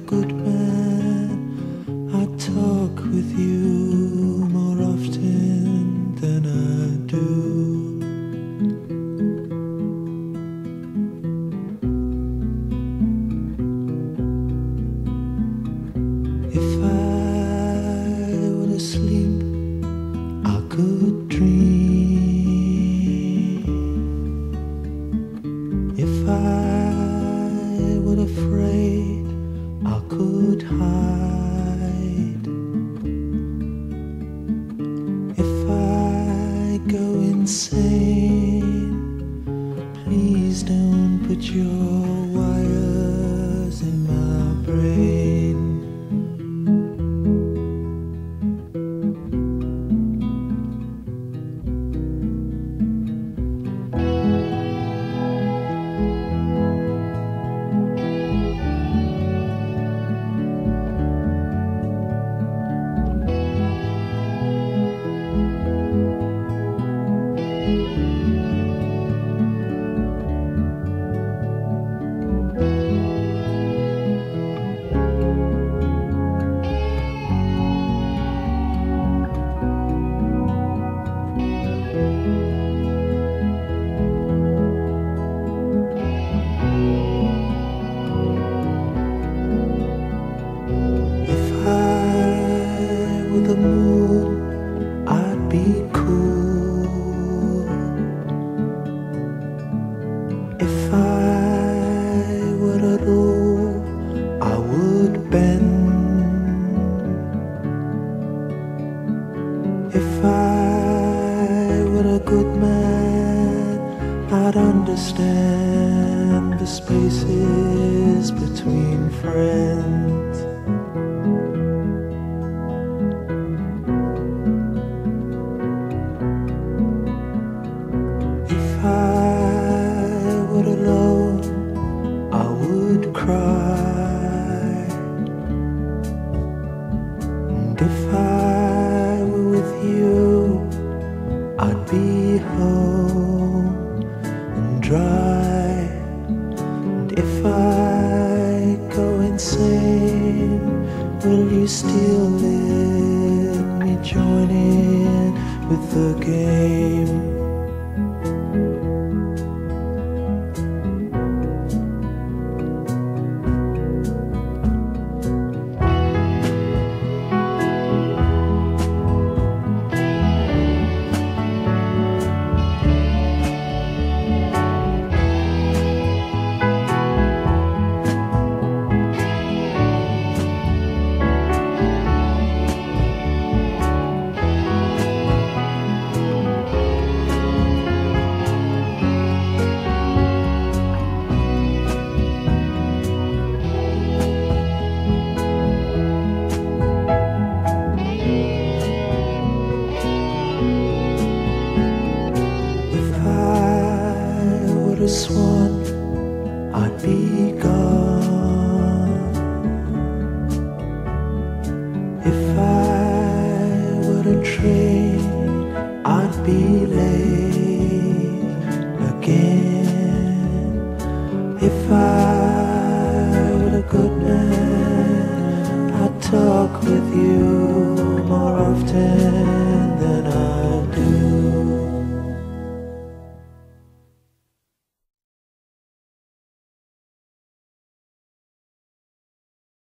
good man, I'd talk with you more often than I do. If I were asleep, I could dream. If I were afraid, I could hide. If I go insane, please don't put your wires in my brain. The moon, I'd be cool. If I were a rule, I would bend. If I were a good man, I'd understand the spaces between friends. If I were alone, I would cry. And if I were with you, I'd be home and dry. And if I go insane, will you still let me join in with the game? A swan, I'd be gone. If I were a train, I'd be late.